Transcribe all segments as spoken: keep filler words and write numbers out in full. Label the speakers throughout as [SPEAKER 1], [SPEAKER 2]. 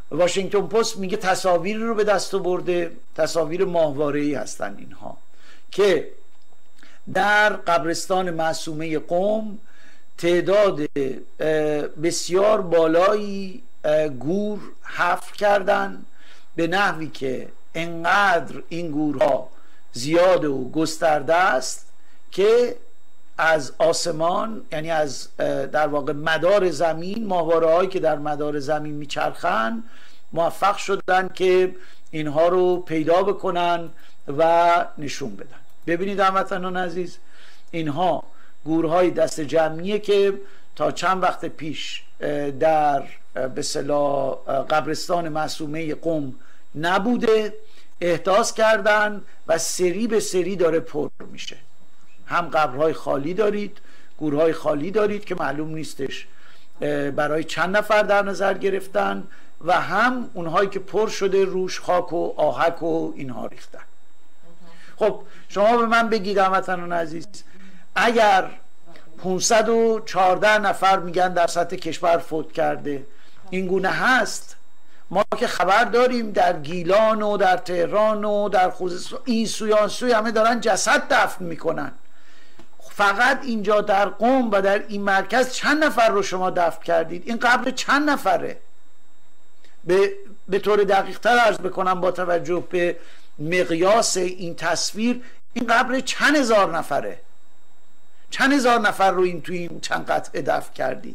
[SPEAKER 1] واشنگتن پست میگه تصاویر رو به دست آورده، تصاویر ماهواره‌ای هستن اینها، که در قبرستان معصومه قم تعداد بسیار بالایی گور حفر کردن، به نحوی که انقدر این گورها زیاد و گسترده است که از آسمان، یعنی از در واقع مدار زمین، ماهواره هایی که در مدار زمین میچرخن موفق شدن که اینها رو پیدا بکنن و نشون بدن. ببینید هموطنان عزیز، اینها گورهای دست جمعیه که تا چند وقت پیش در به اصطلاح قبرستان معصومه قم نبوده، احداث کردن و سری به سری داره پر میشه. هم قبرهای خالی دارید، گورهای خالی دارید که معلوم نیستش برای چند نفر در نظر گرفتن، و هم اونهایی که پر شده روش خاک و آهک و اینها ریختن. خب شما به من بگید هموطنان عزیز، اگر پانصد و چهارده نفر میگن در سطح کشور فوت کرده، این گونه هست، ما که خبر داریم در گیلان و در تهران و در خوزستان این سوی آن سوی همه دارن جسد دفن میکنن، فقط اینجا در قم و در این مرکز چند نفر رو شما دفن کردید؟ این قبر چند نفره؟ به, به طور دقیق تر عرض بکنم با توجه به مقیاس این تصویر، این قبر چند هزار نفره؟ چند هزار نفر رو این توی این چند قطعه دفن کردید؟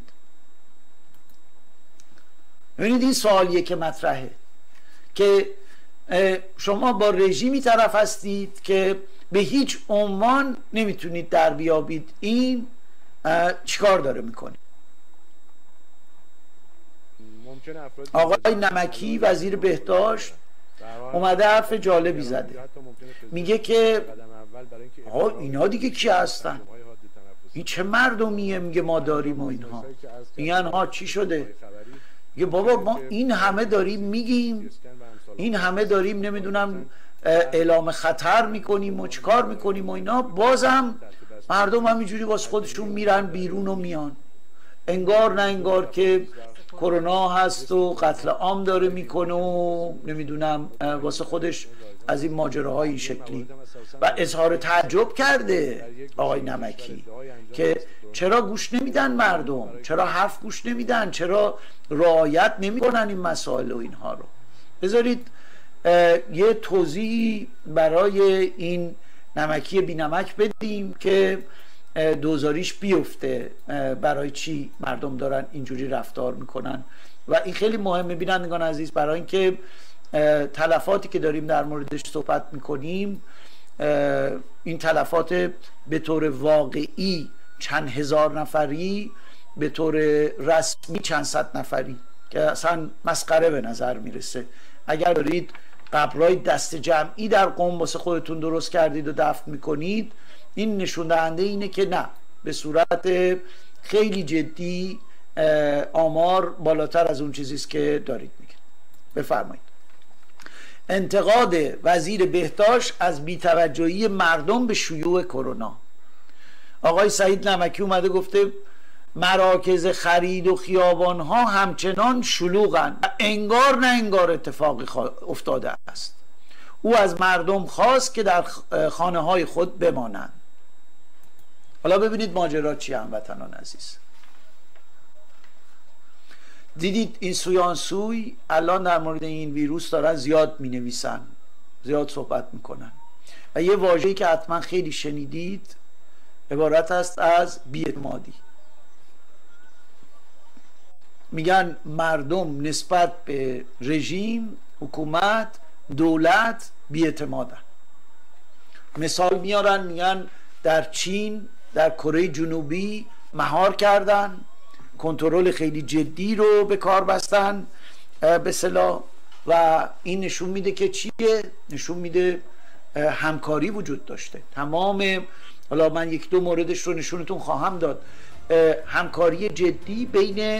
[SPEAKER 1] ببینید این سوالیه که مطرحه، که شما با رژیمی طرف هستید که به هیچ عنوان نمیتونید در بیابید این چیکار داره میکنه. آقای نمکی وزیر بهداشت اومده حرف جالبی زده، میگه که آقا اینا دیگه کی هستن؟ این چه مردمیه؟ میگه ما داریم و اینها. میگن ها چی شده؟ میگه بابا ما این همه داریم میگیم، این همه داریم نمیدونم اعلام خطر میکنیم و چیکار میکنیم و اینا، بازم مردم همینجوری واسه خودشون میرن بیرون و میان، انگار نه انگار که کرونا هست و قتل عام داره میکنه و نمیدونم واسه خودش از این ماجراهای این شکلی. و اظهار تعجب کرده آقای نمکی که چرا گوش نمیدن مردم، چرا حرف گوش نمیدن، چرا رعایت نمیکنن این مسائل و اینها رو. بذارید یه توضیح برای این نمکی بی نمک بدیم که دوزاریش بیفته برای چی مردم دارن اینجوری رفتار میکنن. و این خیلی مهمه بینندگان عزیز، برای اینکه تلفاتی که داریم در موردش صحبت میکنیم، این تلفات به طور واقعی چند هزار نفری، به طور رسمی چند صد نفری، که اصلا مسخره به نظر میرسه. اگر دارید قبرهای دست جمعی در قم واسه خودتون درست کردید و دفن میکنید، این نشون دهنده اینه که نه، به صورت خیلی جدی آمار بالاتر از اون چیزیست که دارید میگید. بفرمایید. انتقاد وزیر بهداشت از بی‌توجهی مردم به شیوع کرونا. آقای سعید نمکی اومده گفته مراکز خرید و خیابان ها همچنان شلوغن و انگار نه انگار اتفاقی افتاده است. او از مردم خواست که در خانه های خود بمانند. حالا ببینید ماجرا چی هموطنان عزیز. دیدید این سویان سوی الان در مورد این ویروس دارن زیاد می نویسن، زیاد صحبت میکنن، و یه واژه‌ای که حتما خیلی شنیدید عبارت است از بی‌اعتمادی. میگن مردم نسبت به رژیم، حکومت، دولت بی‌اعتمادن. مثال میارن، میگن در چین، در کره جنوبی مهار کردن، کنترل خیلی جدی رو به کار بستن به اصطلاح، و این نشون میده که چیه؟ نشون میده همکاری وجود داشته. تمام، حالا من یک دو موردش رو نشونتون خواهم داد، همکاری جدی بین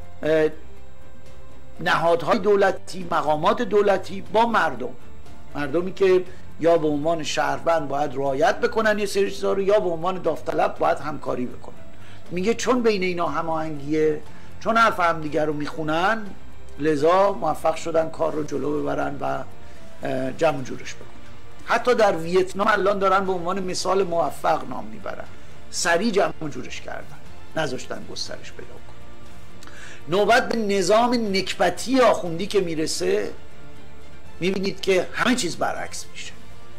[SPEAKER 1] نهادهای دولتی، مقامات دولتی با مردم، مردمی که یا به عنوان شهروند باید رعایت بکنن یه سری چیزا رو، یا به عنوان داوطلب باید همکاری بکنن. میگه چون بین اینا هماهنگیه، چون حرف هم دیگر رو میخونن، لذا موفق شدن کار رو جلو ببرن و جمع جورش بکنن. حتی در ویتنام الان دارن به عنوان مثال موفق نام میبرن، سریع جمع جورش کردن، نذاشتن گسترش پیدا کنه. نوبت به نظام نکبتی آخوندی که میرسه میبینید که همه چیز برعکس میشه.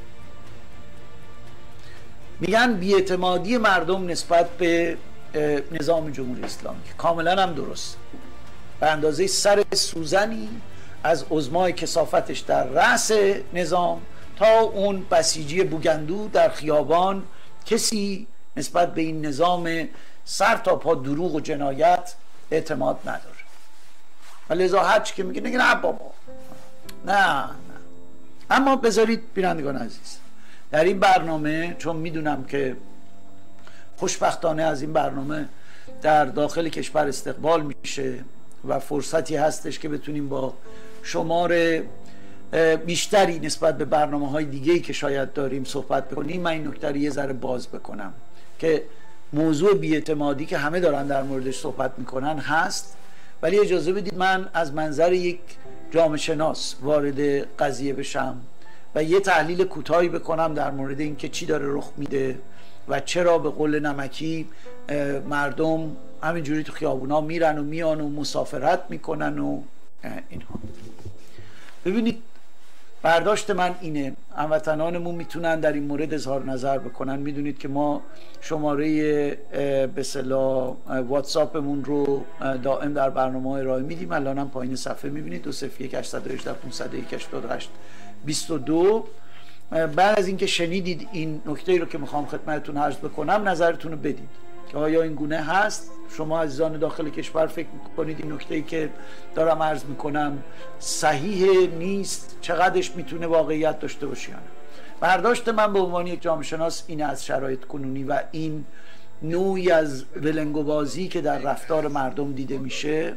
[SPEAKER 1] میگن بی‌اعتمادی مردم نسبت به نظام جمهوری اسلامی که کاملا هم درست، به اندازه سر سوزنی از عظمای کثافتش در رأس نظام تا اون بسیجی بوگندو در خیابان، کسی نسبت به این نظام سر تا پا دروغ و جنایت اعتماد نداره. و لذا هرچی که میگه نگه نه بابا، نه نه. اما بذارید بینندگان عزیز، در این برنامه چون میدونم که خوشبختانه از این برنامه در داخل کشور استقبال میشه و فرصتی هستش که بتونیم با شمار بیشتری نسبت به برنامه‌های دیگه‌ای که شاید داریم صحبت بکنیم، من این نکته رو یه ذره باز بکنم که موضوع بی‌اعتمادی که همه دارن در موردش صحبت میکنن هست، ولی اجازه بدید من از منظر یک جامعه شناس وارد قضیه بشم و یه تحلیل کوتاهی بکنم در مورد اینکه چی داره رخ میده و چرا به قول نمکی مردم همینجوری تو خیابونا میرن و میان و مسافرت میکنن و اینها. ببینید، برداشت من اینه، هموطنانمون میتونن در این مورد اظهار نظر بکنن. میدونید که ما شماره به اصطلاح واتساپمون رو دائم در برنامه ارائه میدیم. الان هم پایین صفحه میبینید دو صفر یک هشت یک هشت پانصد و یک هشتاد و هشت بیست و دو. بعد از اینکه شنیدید این نکته رو که میخوام خدمتتون عرض بکنم، نظرتون رو بدید که آیا این گونه هست؟ شما عزیزان داخل کشور فکر میکنید این نکته‌ای که دارم عرض میکنم صحیح نیست؟ چقدرش میتونه واقعیت داشته باشه یا نه؟ برداشت من به عنوان یک جامعه شناس اینه از شرایط کنونی و این نوعی از ولنگوبازی که در رفتار مردم دیده میشه.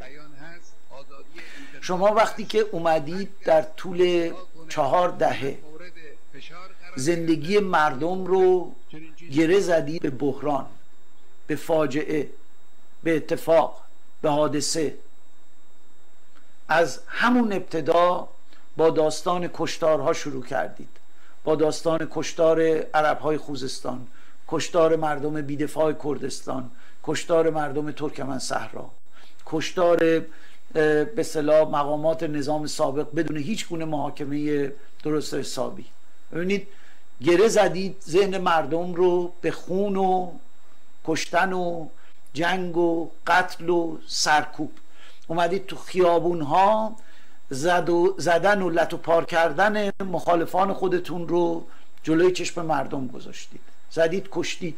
[SPEAKER 1] شما وقتی که اومدید در طول چهار دهه زندگی مردم رو گره زدید به بحران، به فاجعه، به اتفاق، به حادثه، از همون ابتدا با داستان کشتارها شروع کردید، با داستان کشتار عربهای خوزستان، کشتار مردم بیدفاع کردستان، کشتار مردم ترکمن صحرا، کشتار به اصطلاح مقامات نظام سابق بدون هیچ گونه محاکمه درست حسابی. ببینید، گره زدید ذهن مردم رو به خون و کشتن و جنگ و قتل و سرکوب. اومدید تو خیابون ها زد و زدن و لت و پار کردن مخالفان خودتون رو جلوی چشم مردم گذاشتید، زدید، کشتید.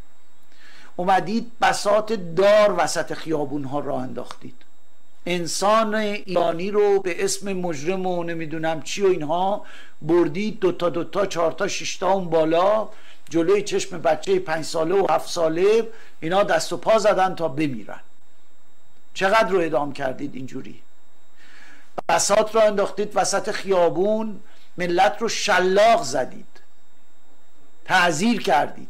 [SPEAKER 1] اومدید بساط دار وسط خیابون ها راه انداختید. انسان ایرانی رو به اسم مجرم و نمیدونم چی و اینها بردید دوتا دوتا چهارتا ششتا اون بالا جلوی چشم بچه پنج ساله و هفت ساله، اینا دست و پا زدن تا بمیرن. چقدر رو اعدام کردید اینجوری؟ بساط رو انداختید وسط خیابون، ملت رو شلاق زدید، تعذیر کردید،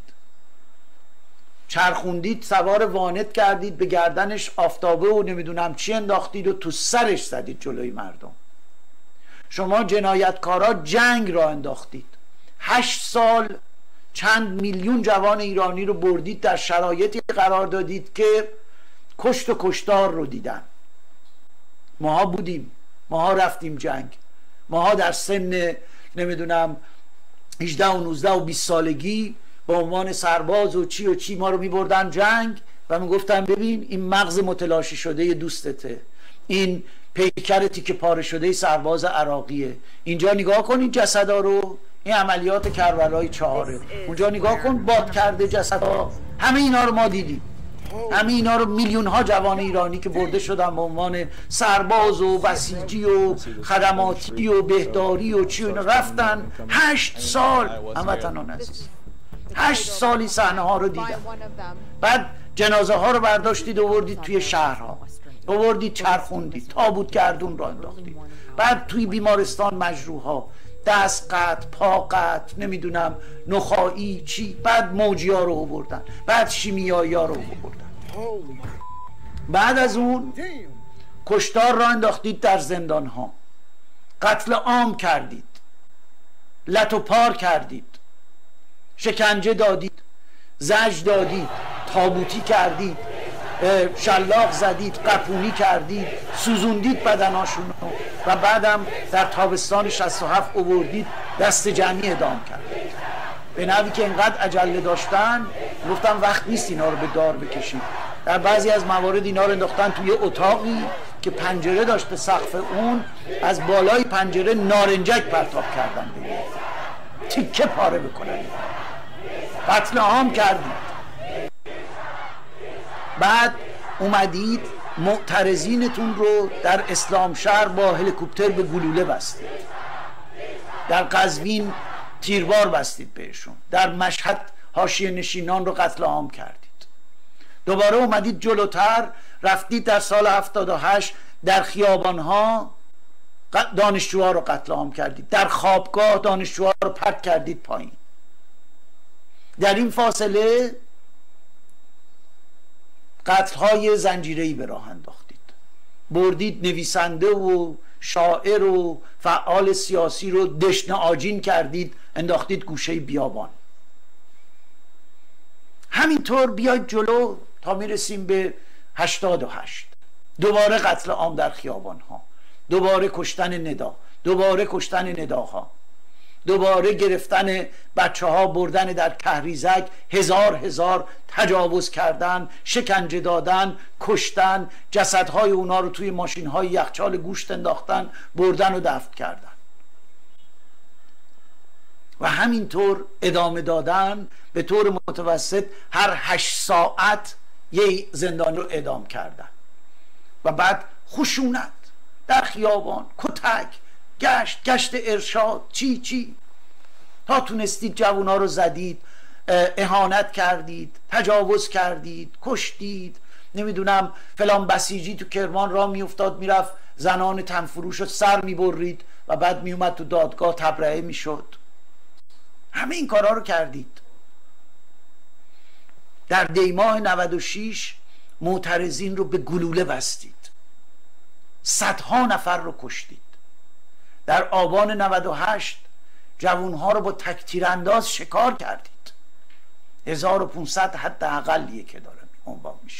[SPEAKER 1] چرخوندید، سوار وانت کردید، به گردنش آفتابه و نمیدونم چی انداختید و تو سرش زدید جلوی مردم. شما جنایتکارا جنگ را انداختید. هشت سال چند میلیون جوان ایرانی رو بردید، در شرایطی قرار دادید که کشت و کشتار رو دیدن. ماها بودیم، ماها رفتیم جنگ، ماها در سن نمیدونم هجده و نوزده و بیست سالگی به عنوان سرباز و چی و چی ما رو میبردن جنگ و میگفتن ببین این مغز متلاشی شده دوستته، این پیکر تیکه پاره شده سرباز عراقیه، اینجا نگاه کن این جسدا رو، این عملیات کربلای چهاره، اونجا نگاه کن باد کرده جسدا. همه اینا رو ما دیدیم، همه اینا رو میلیون ها جوان ایرانی که برده شدن به عنوان سرباز و بسیجی و خدماتی و بهداری و چی و اینا رفتن. هشت سال هموطنان عزیز، هشت سالی صحنه ها رو دیدم. بعد جنازه ها رو برداشتید آوردید توی شهرها، آوردید چرخوندید، تابوت گردون را انداختید. بعد توی بیمارستان مجروح ها، دست قطع، پا قطع، نمیدونم نخایی چی، بعد موجی ها رو آوردن، بعد شیمیایی ها رو آوردن. بعد از اون کشتار را انداختید در زندان ها، قتل عام کردید، لت و پار کردید، شکنجه دادید، زجر دادید، تابوتی کردید، شلاق زدید، قپونی کردید، سوزوندید بدناشون رو و بعدم در تابستان شصت و هفت اووردید دست جمعی اعدام کردید. به نحوی که اینقدر عجله داشتن گفتم وقت نیست اینا رو به دار بکشید. در بعضی از موارد اینا رو انداختن توی اتاقی که پنجره داشت، به سقف اون از بالای پنجره نارنجک پرتاب کردن بگید تیکه پاره بکنن. قتل عام کردید. بعد اومدید معترضینتون رو در اسلام شهر با هلیکوپتر به گلوله بستید، در قزوین تیربار بستید بهشون، در مشهد حاشیه نشینان رو قتل عام کردید. دوباره اومدید جلوتر، رفتید در سال هفتاد و هشت در خیابانها دانشجوها رو قتل عام کردید، در خوابگاه دانشجوها رو پرت کردید پایین. در این فاصله قتل‌های زنجیره‌ای به راه انداختید، بردید نویسنده و شاعر و فعال سیاسی رو دشنه آجین کردید، انداختید گوشه بیابان. همینطور بیاید جلو تا میرسیم به هشتاد و هشت، دوباره قتل عام در خیابان ها، دوباره کشتن ندا، دوباره کشتن نداها، دوباره گرفتن بچه ها، بردن در کهریزک، هزار هزار تجاوز کردن، شکنجه دادن، کشتن، جسدهای اونا رو توی ماشین های یخچال گوشت انداختن، بردن و دفن کردن و همینطور ادامه دادن. به طور متوسط هر هشت ساعت یه زندانی رو اعدام کردن و بعد خشونت در خیابان، کتک، گشت گشت ارشاد، چی چی تا تونستید جوونا رو زدید، اهانت کردید، تجاوز کردید، کشتید. نمیدونم فلان بسیجی تو کرمان را میافتاد میرفت زنان تنفروش رو سر میبرید و بعد میومد تو دادگاه تبرئه میشد. همه این کارا رو کردید. در دیماه نود و شش معترضین رو به گلوله بستید، صدها نفر رو کشتید. در آبان نود و هشت جوانها رو با تکتیرانداز شکار کردید. هزار و پانصد حداقلیه که داره عنوان میشه.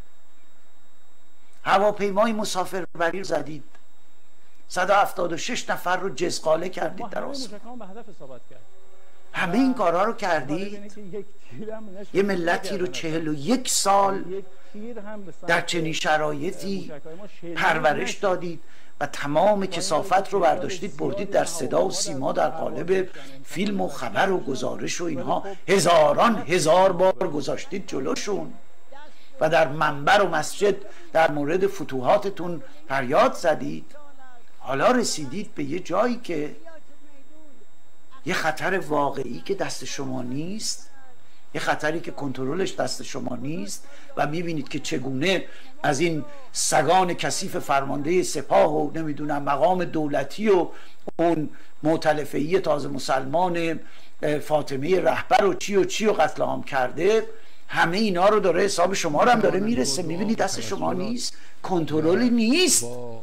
[SPEAKER 1] هواپیمای مسافربری رو زدید، صد و هفتاد و شش نفر رو جزقاله کردید در آسمان. همه این کارها رو کردید. یه ملتی رو چهل و یک سال در چنین شرایطی پرورش دادید و تمام کثافت رو برداشتید بردید در صدا و سیما در قالب فیلم و خبر و گزارش و اینها هزاران هزار بار گذاشتید جلوشون و در منبر و مسجد در مورد فتوحاتتون فریاد زدید. حالا رسیدید به یه جایی که یه خطر واقعی که دست شما نیست، یه خطری که کنترلش دست شما نیست و میبینید که چگونه از این سگان کثیف فرمانده سپاه و نمیدونم مقام دولتی و اون مؤتلفه‌ای تازه مسلمان فاطمه رهبر و چی و چی و قتل عام کرده، همه اینا رو داره حساب شما رو هم داره میرسه. میبینید دست شما نیست، کنترلی نیست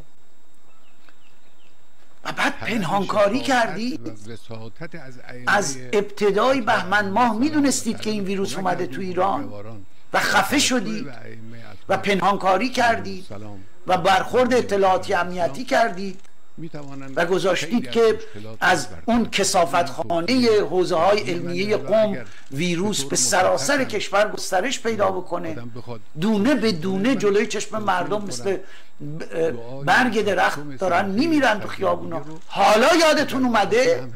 [SPEAKER 1] و بعد پنهانکاری کردید. از ابتدای بهمن ماه میدونستید که این ویروس اومده تو ایران و خفه شدید و پنهانکاری کردید و برخورد اطلاعاتی امنیتی کردید و گذاشتید که از اون کثافتخانه حوزه های علمیه قم ویروس به سراسر کشور گسترش پیدا بکنه. دونه به دونه جلوی چشم مردم مثل برگ درخت دارن میمیرن تو خیابونا. حالا یادتون اومده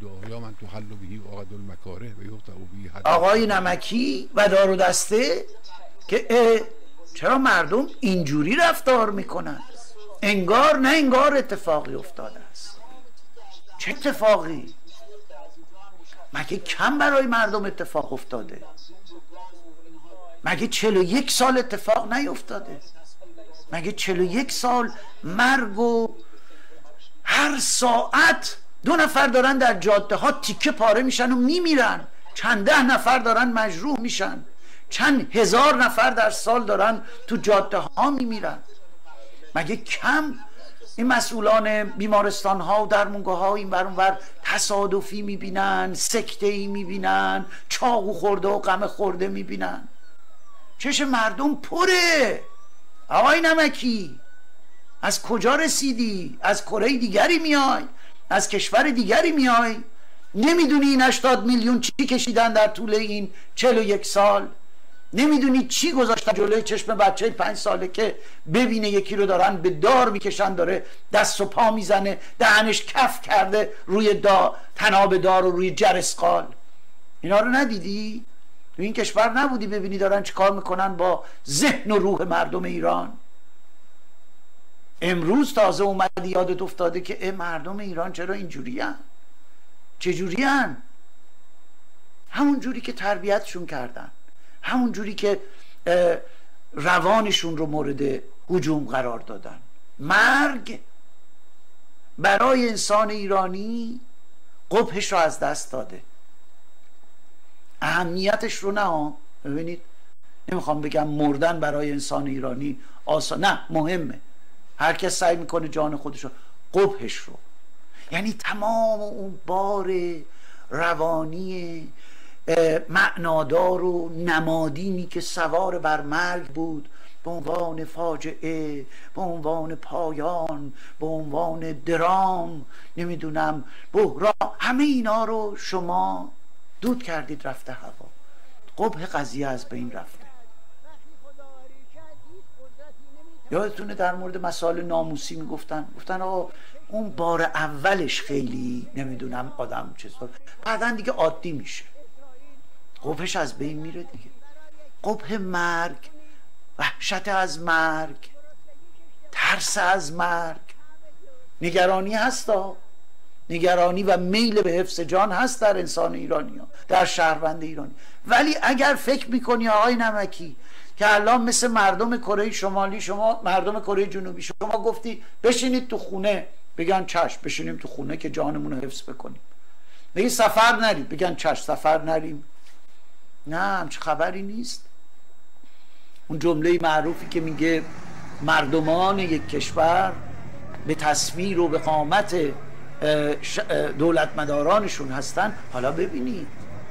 [SPEAKER 1] آقای نمکی و دار و دسته که چرا مردم اینجوری رفتار میکنن؟ انگار نه انگار اتفاقی افتاده است. چه اتفاقی؟ مگه کم برای مردم اتفاق افتاده؟ مگه چهل و یک سال اتفاق نیفتاده؟ مگه چهل و یک سال مرگ و هر ساعت دو نفر دارن در جاده ها تیکه پاره میشن و میمیرن، چند ده نفر دارن مجروح میشن، چند هزار نفر در سال دارن تو جاده ها میمیرن. مگه کم این مسئولان بیمارستان ها و درمونگاه ها این بر اون ور تصادفی میبینن، سکته ای میبینن، چاقو خورده و غم خورده میبینن؟ چش مردم پره. آقای نمکی از کجا رسیدی؟ از کره دیگری میای؟ از کشور دیگری میای؟ نمیدونی این هشتاد میلیون چی کشیدن در طول این چهل و یک سال؟ نمیدونی چی گذاشتن جلوی چشم بچه پنج ساله که ببینه یکی رو دارن به دار میکشن، داره دست و پا میزنه، دهنش کف کرده روی دا تناب دار و روی جرسقال؟ اینا رو ندیدی؟ تو این کشور نبودی ببینی دارن چی کار میکنن با ذهن و روح مردم ایران؟ امروز تازه اومدی یادت افتاده که اه مردم ایران چرا اینجوری هن؟ چجوری هن؟ همون جوری که تربیتشون کردن، همون جوری که روانشون رو مورد هجوم قرار دادن. مرگ برای انسان ایرانی قبحش رو از دست داده، اهمیتش رو نه. ببینید نمیخوام بگم مردن برای انسان ایرانی آسان، نه مهمه، هر کس سعی میکنه جان خودش رو، قبحش رو، یعنی تمام اون بار روانی معنادار و نمادینی که سوار بر مرگ بود، به عنوان فاجعه، به عنوان پایان، به عنوان درام، نمیدونم بحران، همه اینا رو شما دود کردید رفته هوا. قبح قضیه از بین رفته. یادتونه در مورد مسائل ناموسی میگفتن، گفتن آقا اون بار اولش خیلی نمیدونم آدم چطور، بعدن دیگه عادی میشه، قبحش از بین میره دیگه. قبح مرگ، وحشت از مرگ، ترس از مرگ، نگرانی هستا، نگرانی و میل به حفظ جان هست در انسان ایرانی ها، در شهروند ایرانی. ولی اگر فکر میکنی آقای نمکی که الان مثل مردم کره شمالی، شما مردم کره جنوبی، شما گفتی بشینید تو خونه، بگن چشم بشینیم تو خونه که جانمون رو حفظ بکنیم. بگی سفر نرید، بگن چشم سفر نریم. نه، همچه خبری نیست. اون جمله معروفی که میگه مردمان یک کشور به تصویر و به قامت دولتمدارانشون هستن. حالا ببینید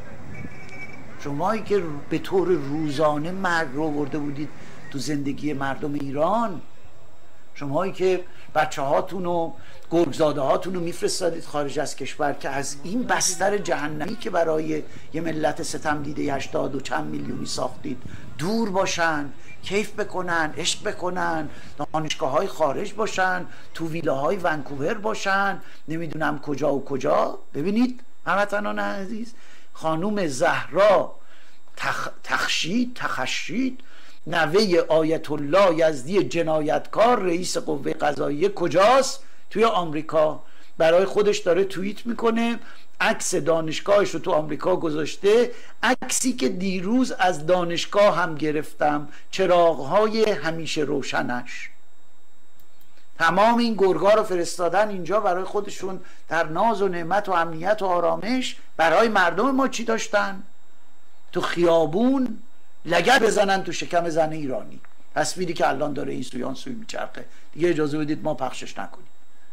[SPEAKER 1] شمایی که به طور روزانه مرگ رو برده بودید تو زندگی مردم ایران، شمایی که بچه هاتون و گرگزاده هاتون رو میفرستادید خارج از کشور که از این بستر جهنمی که برای یه ملت ستم دیده هشتاد و چند میلیونی ساختید دور باشن، کیف بکنن، عشق بکنن، دانشگاه های خارج باشن، تو ویلاهای ونکوور باشن، نمیدونم کجا و کجا. ببینید هموطنان عزیز، خانوم زهرا تخ... تخشید تخشید نوه آیت الله یزدی جنایتکار رئیس قوه قضاییه کجاست؟ توی آمریکا. برای خودش داره توییت میکنه، عکس دانشگاهش رو تو آمریکا گذاشته، عکسی که دیروز از دانشگاه هم گرفتم، چراغهای همیشه روشنش. تمام این گرگا رو فرستادن اینجا برای خودشون در ناز و نعمت و امنیت و آرامش. برای مردم ما چی داشتن؟ تو خیابون لگد بزنن تو شکم زن ایرانی. تصویری که الان داره این سویان سوی میچرخه، دیگه اجازه بدید ما پخشش نکنیم.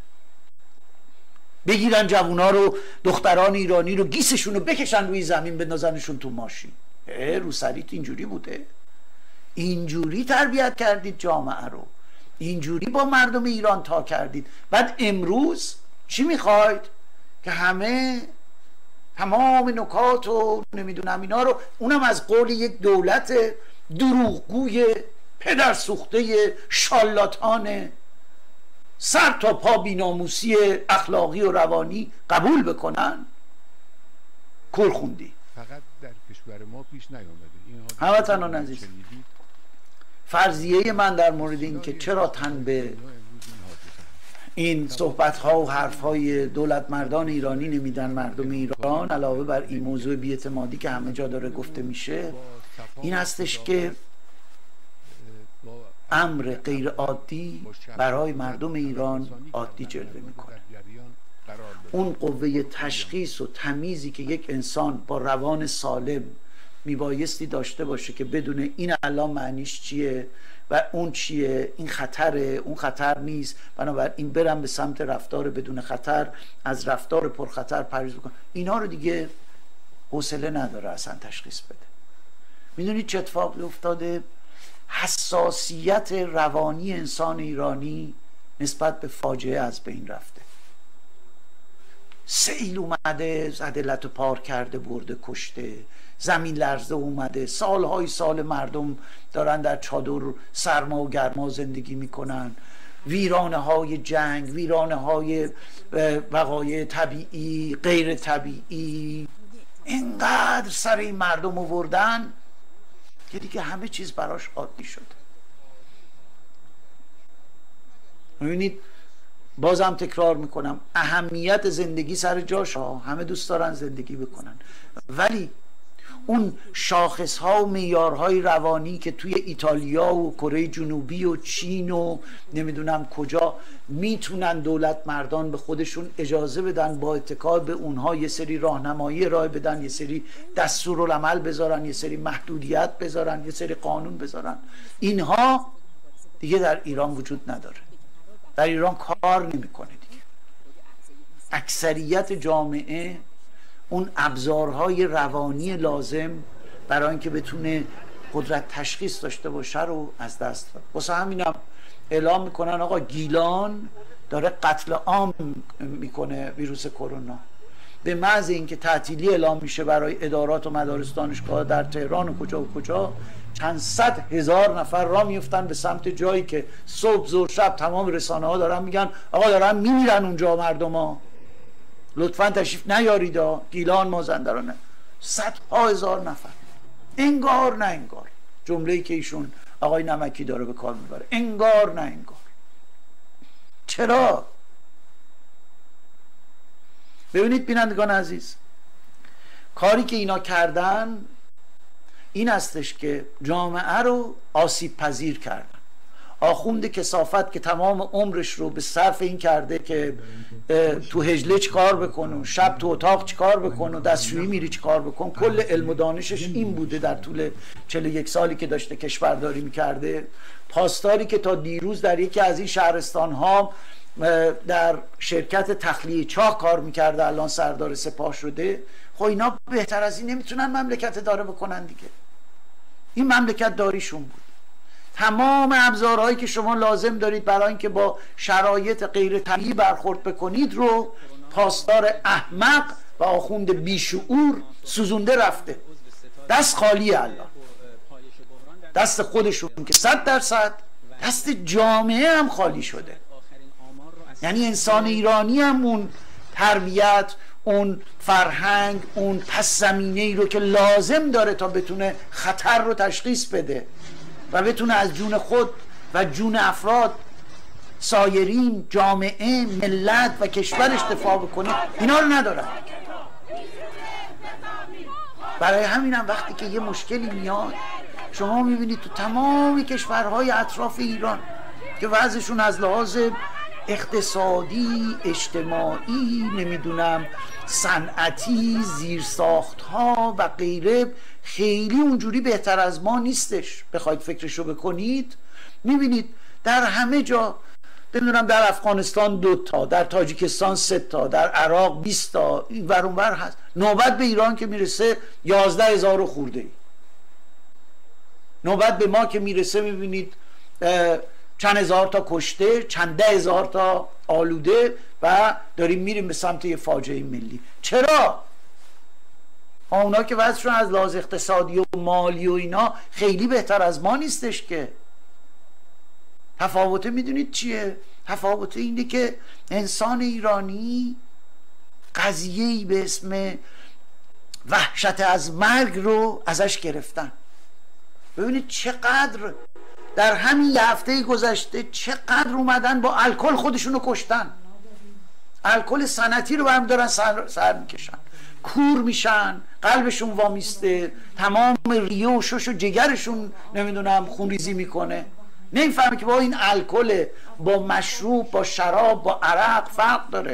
[SPEAKER 1] بگیرن جوونا رو، دختران ایرانی رو، گیسشون رو بکشن روی زمین، بندازنشون تو ماشین. رو سریت اینجوری بوده؟ اینجوری تربیت کردید جامعه رو، اینجوری با مردم ایران تا کردید. بعد امروز چی میخواید؟ که همه تمام نکات و نمیدونم اینا رو، اونم از قول یک دولت دروغگوی پدر سوخته شالاتان سر تا پا بیناموسی اخلاقی و روانی قبول بکنن. کور خوندی.
[SPEAKER 2] فقط در کشور ما پیش نیامده.
[SPEAKER 1] هموطنان عزیز، فرضیه من در مورد این که چرا تن به این صحبت ها و حرف های دولت مردان ایرانی نمیدن مردم ایران، علاوه بر این موضوع بی‌اعتمادی که همه جا داره گفته میشه، این هستش که امر غیر عادی برای مردم ایران عادی جلوه میکنه. اون قوه تشخیص و تمیزی که یک انسان با روان سالم میبایستی داشته باشه که بدونه این الان معنیش چیه و اون چیه، این خطره، اون خطر نیست، بنابراین برم به سمت رفتار بدون خطر، از رفتار پرخطر پرهیز بکنم. اینا رو دیگه حوصله نداره اصلا تشخیص بده. میدونید چه اتفاقی افتاده؟ حساسیت روانی انسان ایرانی نسبت به فاجعه از بین رفته. سیل اومده زده لتو پار کرده برده کشته، زمین لرزه اومده، سالهای سال مردم دارن در چادر سرما و گرما زندگی میکنن، ویرانه های جنگ، ویرانه های وقایع طبیعی غیر طبیعی اینقدر سر این مردم آوردن که دیگه همه چیز براش عادی شده. میبینید بازم تکرار میکنم، اهمیت زندگی سر جاش ها، همه دوست دارن زندگی بکنن، ولی اون شاخص ها و معیارهای روانی که توی ایتالیا و کره جنوبی و چین و نمیدونم کجا میتونن دولت مردان به خودشون اجازه بدن با اتکا به اونها یه سری راهنمایی ارائه بدن، یه سری دستورالعمل بذارن، یه سری محدودیت بذارن، یه سری قانون بذارن، اینها دیگه در ایران وجود نداره. در ایران کار نمیکنه دیگه. اکثریت جامعه اون ابزارهای روانی لازم برای اینکه بتونه قدرت تشخیص داشته باشه رو از دست داد. واسه همینم اعلام میکنن آقا گیلان داره قتل عام میکنه ویروس کرونا. به محض اینکه تعطیلی اعلام میشه برای ادارات و مدارس دانشگاه در تهران و کجا و کجا، چند صد هزار نفر را میفتن به سمت جایی که صبح ظهر شب تمام رسانه ها دارن میگن آقا دارن میمیرن اونجا مردم ها، لطفا تشریف نیارید ها، گیلان مازندران. صدها هزار نفر، انگار نه انگار، جمله‌ای که ایشون آقای نمکی داره به کار میبره، انگار نه انگار. چرا؟ ببینید بینندگان عزیز، کاری که اینا کردن این هستش که جامعه رو آسیب پذیر کردن. آخوند کثافت که تمام عمرش رو به صرف این کرده که تو هجله چی کار بکن و شب تو اتاق چی کار بکن و دستشویی میری چی کار بکن، کل علم و دانشش این بوده در طول چهل و یک سالی که داشته کشورداری میکرده. پاسداری که تا دیروز در یکی از این شهرستان ها در شرکت تخلیه چاه کار میکرده الان سردار سپاه شده، خب اینا بهتر از این نمیتونن مملکت اداره بکنن دیگه. این مملکت داریشون بود. تمام ابزارهایی که شما لازم دارید برای اینکه با شرایط غیر طبیعی برخورد بکنید رو پاسدار احمق و آخوند بیشعور سوزونده رفته. دست خالیه الان، دست خودشون که صد درصد، دست جامعه هم خالی شده. یعنی انسان ایرانی هم اون تربیت، اون فرهنگ، اون پس زمینه ای رو که لازم داره تا بتونه خطر رو تشخیص بده و بتونه از جون خود و جون افراد، سایرین، جامعه، ملت و کشورش دفاع بکنه، اینا رو ندارن. برای همینم وقتی که یه مشکلی میاد شما میبینید تو تمام کشورهای اطراف ایران که وضعشون از لحاظ اقتصادی، اجتماعی، نمیدونم صنعتی، زیرساختها و غیره خیلی اونجوری بهتر از ما نیستش. بخواید فکرشو بکنید میبینید در همه جا، نمیدونم در افغانستان دو تا، در تاجیکستان سه تا، در عراق بیست تا، این ور اون ور هست. نوبت به ایران که میرسه یازده هزار خورده ای. نوبت به ما که میرسه میبینید چند هزار تا کشته، چند ده هزار تا آلوده و داریم میریم به سمت یه فاجعه ملی. چرا؟ اونا که وضعشون از لحاظ اقتصادی و مالی و اینا خیلی بهتر از ما نیستش که. تفاوته میدونید چیه؟ تفاوته اینه که انسان ایرانی قضیه‌ای به اسم وحشت از مرگ رو ازش گرفتن. ببینید چقدر در همین یه هفته گذشته چقدر اومدن با الکل خودشونو کشتن. الکل صنعتی رو برمی دارن سر, سر میکشن، کور میشن، قلبشون وامیسته، تمام ریه و شش و جگرشون نمیدونم خونریزی میکنه. نمیفهمه که با این الکل با مشروب، با شراب، با عرق فرق داره.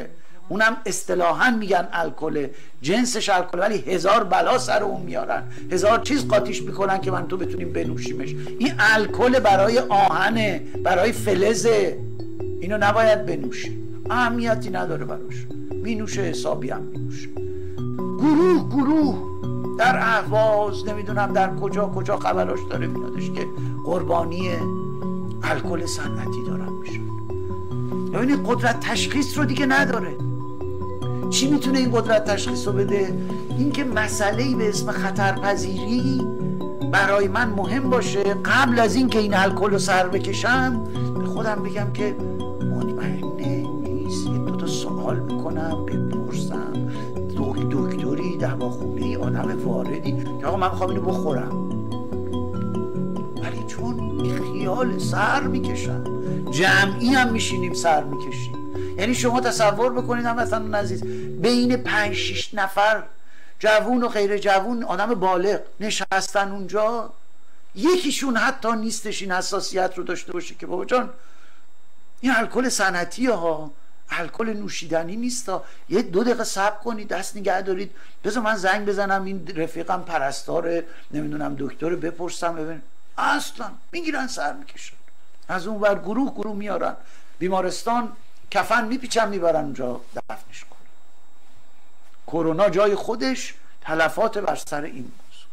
[SPEAKER 1] اونم اصطلاحاً میگن الکل، جنسش الکل، ولی هزار بلا سر اون میارن، هزار چیز قاطیش میکنن که من تو بتونیم بنوشیمش. این الکل برای آهنه، برای فلزه، اینو نباید بنوشی، اهمیتی نداره براش، مینوشه حسابی هم مینوشه. گروه گروه در اهواز نمیدونم در کجا کجا خبراش داره میادش که قربانی الکل صنعتی دارن میشن. ببینید قدرت تشخیص رو دیگه نداره. چی میتونه این قدرت تشخیص رو بده؟ اینکه مسئله‌ای به اسم خطرپذیری برای من مهم باشه، قبل از اینکه این الکل رو سر بکشم به خودم بگم که مطمئنه نیست، یه دو تا سوال میکنم، بپرسم دکتری، دواخونه‌ای، آدم واردی که آقا من میخوام اینو بخورم، ولی چون خیال سر میکشم، جمعی هم میشینیم سر میکشیم. یعنی شما تصور بکنید هم مثلا عزیز بین پنج شش نفر جوون و غیر جوون آدم بالغ نشستن اونجا، یکیشون حتی نیستش این حساسیت رو داشته باشه که بابا جان این الکل صنعتی ها، الکل نوشیدنی نیست ها، یه دو دقیقه صبر کنید، دست نگه دارید، بذار من زنگ بزنم این رفیقم پرستار نمیدونم دکتر بپرسم ببین. اصلا میگیرن سر میکشن، از اون ور گروه گروه میارن بیمارستان، کفن میپیچن میبرن اونجا دفنش کنن. کرونا جای خودش، تلفات بر سر این موضوع.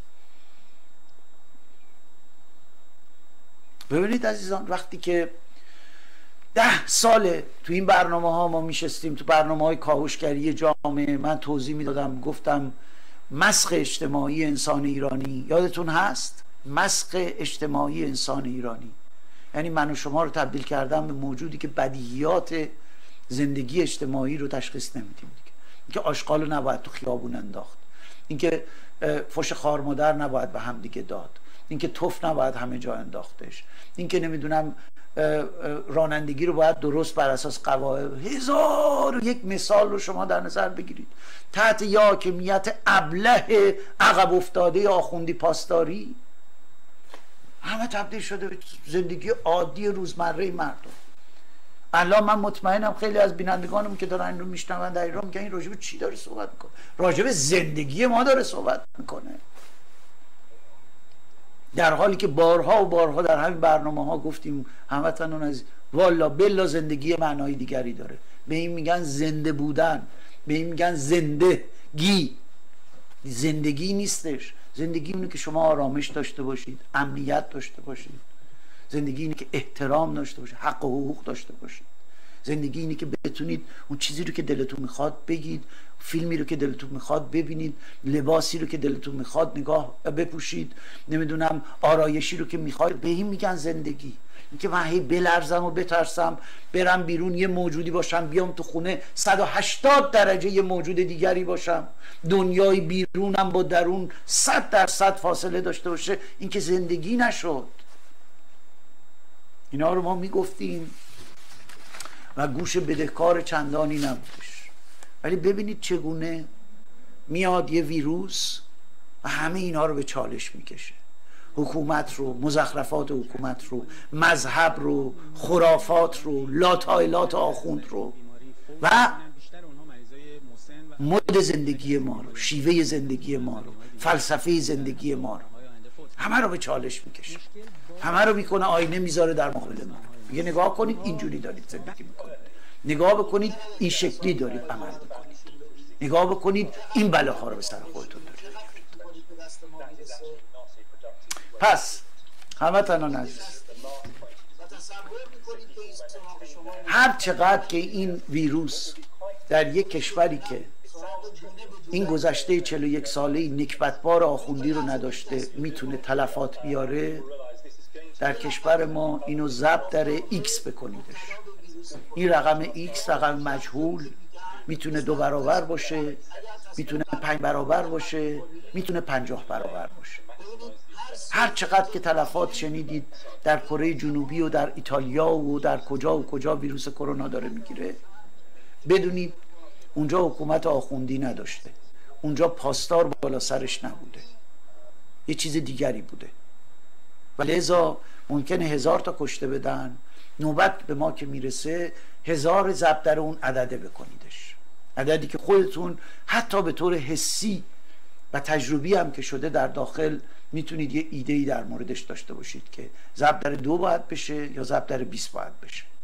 [SPEAKER 1] ببینید عزیزان، وقتی که ده ساله تو این برنامه ها ما میشستیم، تو برنامه های کاوشگری جامعه، من توضیح میدادم، گفتم مسخ اجتماعی انسان ایرانی، یادتون هست؟ مسخ اجتماعی انسان ایرانی یعنی من و شما رو تبدیل کردم به موجودی که بدیهیات زندگی اجتماعی رو تشخیص نمیدیم دیگه. اینکه آشغال رو نباید تو خیابون انداخت، اینکه فوش خار مادر نباید به هم دیگه داد، اینکه توف نباید همه جا انداختش، اینکه نمیدونم رانندگی رو باید درست بر اساس قواعد، هزار و یک مثال رو شما در نظر بگیرید تحت یا حاکمیت ابله عقب افتاده آخوندی پاسداری همه تبدیل شده به زندگی عادی روزمره مردم. الان من مطمئنم خیلی از بینندگانم که دارن این رو میشنون در ایران میگن این راجب چی داره صحبت میکنه؟ راجب زندگی ما داره صحبت میکنه، در حالی که بارها و بارها در همین برنامه ها گفتیم هموطنان از والا بلا زندگی معنای دیگری داره. به این میگن زنده بودن، به این میگن زندگی. زندگی نیستش. زندگی اینه که شما آرامش داشته باشید، امنیت داشته باشید. زندگی اینه که احترام داشته باشید، حق و حقوق داشته باشید. زندگی اینه که بتونید اون چیزی رو که دلتون میخواد بگید، فیلمی رو که دلتون میخواد ببینید، لباسی رو که دلتون میخواد نگاه بپوشید، نمیدونم آرایشی رو که میخواید. به این میگن زندگی. اینکه من هی بلرزم و بترسم برم بیرون یه موجودی باشم، بیام تو خونه صد و هشتاد درجه یه موجود دیگری باشم، دنیای بیرونم با درون صد درصد فاصله داشته باشه، این که زندگی نشد. اینا رو ما میگفتیم و گوش بدهکار چندانی نبودش. ولی ببینید چگونه میاد یه ویروس و همه اینا رو به چالش میکشه. حکومت رو، مزخرفات حکومت رو، مذهب رو، خرافات رو، لاتایلات آخوند رو و مد زندگی ما رو، شیوه زندگی ما رو، فلسفه زندگی ما رو، همه رو به چالش میکشه. همه رو میکنه آینه میذاره در مقابل ما، میگه نگاه کنید اینجوری دارید زندگی میکنید، نگاه بکنید این شکلی دارید عمل میکنید، نگاه بکنید این بلاها رو به سر خودتون دارید. پس هموطنان عزیز، هر چقدر که این ویروس در یک کشوری که این گذشته چهل و یک ساله نکبتبار آخوندی رو نداشته میتونه تلفات بیاره، در کشور ما اینو ضرب در ایکس بکنیدش. این رقم ایکس رقم مجهول، میتونه دو برابر باشه، میتونه پنج برابر باشه، میتونه پنجاه برابر باشه. هر چقدر که تلفات شنیدید در کره جنوبی و در ایتالیا و در کجا و کجا ویروس کرونا داره میگیره، بدونید اونجا حکومت آخوندی نداشته، اونجا پاسدار بالا سرش نبوده، یه چیز دیگری بوده و لذا ممکنه هزار تا کشته بدن، نوبت به ما که میرسه هزار ضرب در اون عدده بکنیدش. عددی که خودتون حتی به طور حسی و تجربی هم که شده در داخل میتونید یه ایده‌ای در موردش داشته باشید که ضرب در دو باید بشه یا ضرب در بیست باید بشه.